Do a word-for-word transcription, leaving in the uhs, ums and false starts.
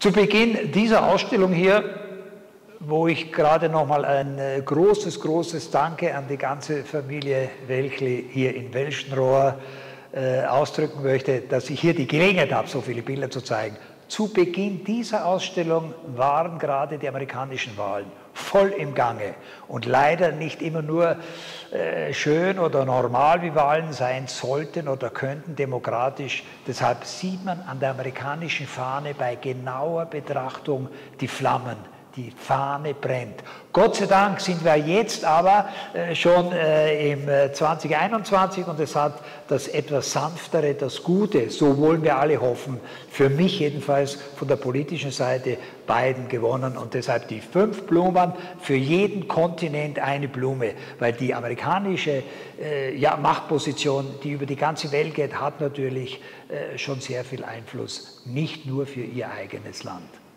Zu Beginn dieser Ausstellung hier, wo ich gerade nochmal ein großes, großes Danke an die ganze Familie Welchli hier in Welschenrohr äh, ausdrücken möchte, dass ich hier die Gelegenheit habe, so viele Bilder zu zeigen. Zu Beginn dieser Ausstellung waren gerade die amerikanischen Wahlen voll im Gange und leider nicht immer nur äh, schön oder normal, wie Wahlen sein sollten oder könnten, demokratisch. Deshalb sieht man an der amerikanischen Fahne bei genauer Betrachtung die Flammen. Die Fahne brennt. Gott sei Dank sind wir jetzt aber äh, schon äh, im äh, zweitausendeinundzwanzig und es hat das etwas sanftere, das Gute, so wollen wir alle hoffen, für mich jedenfalls von der politischen Seite Biden gewonnen und deshalb die fünf Blumen, für jeden Kontinent eine Blume, weil die amerikanische äh, ja, Machtposition, die über die ganze Welt geht, hat natürlich äh, schon sehr viel Einfluss, nicht nur für ihr eigenes Land.